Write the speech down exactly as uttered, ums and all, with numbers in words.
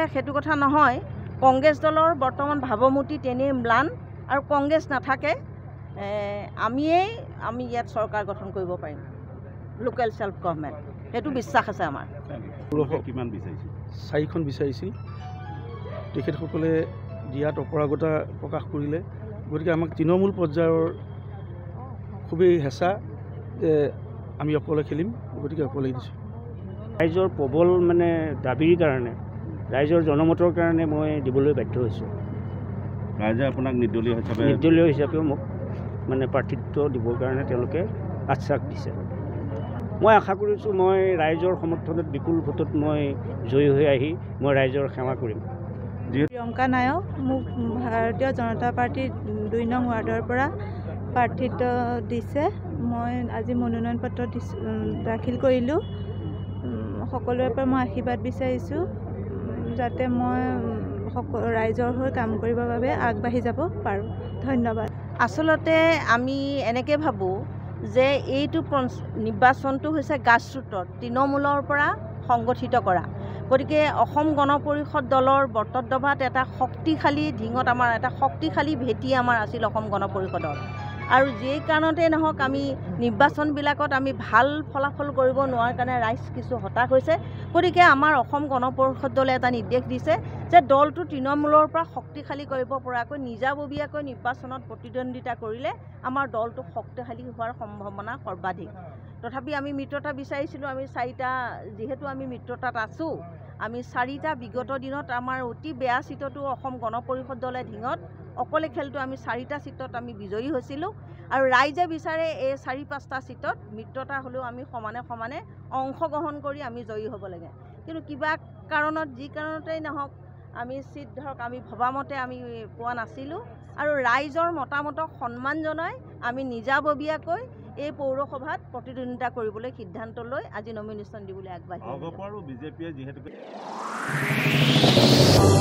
সেইটো কথা নহয় কংগ্ৰেছ দলৰ বৰ্তমান ভাৱমূৰ্তি তেনেই ম্লান আৰু কংগ্ৰেছ নাথাকে আমিয়েই আমি ইয়াত চৰকাৰ গঠন কৰিব পাৰিম লোকেল সেল্ফ গভৰ্নমেণ্ট সেইটো বিশ্বাস আছে আমাৰ কিমান বিচাৰিছিল চাৰিখন বিচাৰিছিল তেখেতসকলে দিয়াত অপৰাগতা প্ৰকাশ কৰিলে গতিকে আমাক তৃণমূল পৰ্যায়ৰ খুবেই হেঁচা যে আমি অকলে খেলিম গতিকে অকলেই দিছোঁ ৰাইজৰ প্ৰবল মানে দাবীৰ কাৰণে ৰাইজৰ জনমতৰ কাৰণে মই দিবলৈ বাধ্য হৈছোঁ ৰাইজে আপোনাক নিৰ্দলীয় হিচাপে নিৰ্দলীয় হিচাপেও মোক মানে প্ৰাৰ্থিত্ব দিবৰ কাৰণে তেওঁলোকে আশ্বাস দিছে মই আশা কৰিছোঁ মই ৰাইজৰ সমৰ্থনত বিপুল ভোটত মই জয়ী হৈ আহি মই ৰাইজৰ সেৱা কৰিম প্ৰিয়ংকা নায়ক মোক ভাৰতীয় জনতা পাৰ্টিৰ দুই নং ৱাৰ্ডৰ পৰা প্ৰাৰ্থিত্ব দিছে মই আজি মনোনয়ন পত্ৰ দাখিল কৰিলোঁ সকলোৰে পৰা মই আশীৰ্বাদ বিচাৰিছোঁ যাতে মই ৰাইজৰ হৈ কাম কৰিবৰ বাবে আগবাঢ়ি যাব পাৰোঁ ধন্যবাদ আচলতে আমি এনেকৈ ভাবোঁ যে এইটো নিৰ্বাচনটো হৈছে গ্ৰাছৰুটত তৃণমূলৰ পৰা সংগঠিত কৰা গতিকে অসম গণ পৰিষদ দলৰ বৰ্তদ্ৰভাত এটা শক্তিশালী ঢিঙত আমাৰ এটা শক্তিশালী ভেটি আমাৰ আছিল অসম গণ পৰিষদৰ আৰু যেই কাৰণতে নহওক আমি নিৰ্বাচনবিলাকত আমি ভাল ফলাফল কৰিব নোৱাৰাৰ কাৰণে ৰাইজ কিছু হতাশ হৈছে গতিকে আমাৰ অসম গণ পৰিষদ দলে এটা নিৰ্দেশ দিছে যে দলটো তৃণমূলৰ পৰা শক্তিশালী কৰিব পৰাকৈ নিজাববীয়াকৈ নিৰ্বাচনত প্ৰতিদ্বন্দ্বিতা কৰিলে আমাৰ দলটো শক্তিশালী হোৱাৰ সম্ভাৱনা সৰ্বাধিক তথাপি আমি মিত্ৰতা বিচাৰিছিলোঁ আমি চাৰিটা যিহেতু আমি মিত্ৰতাত আছোঁ আমি চাৰিটা বিগত দিনত আমাৰ অতি বেয়া চিটতো অসম গণ পৰিষদ দলে ঢিঙত অকলে খেলটো আমি চাৰিটা চিটত আমি বিজয়ী হৈছিলোঁ আৰু ৰাইজে বিচাৰে এই চাৰি পাঁচটা চিটত মিত্ৰতা হ'লেও আমি সমানে সমানে অংশগ্ৰহণ কৰি আমি জয়ী হ'ব লাগে কিন্তু কিবা কাৰণত যি কাৰণতেই নহওক আমি চিট ধৰক আমি ভবামতে আমি পোৱা নাছিলোঁ আৰু ৰাইজৰ মতামতক সন্মান জনাই আমি নিজাববীয়াকৈ এই পৌৰসভাত প্ৰতিদ্বন্দ্বিতা কৰিবলৈ সিদ্ধান্ত লৈ আজি নমিনেশ্যন দিবলৈ আগবাঢ়িছোঁ বিজেপিয়ে যিহেতু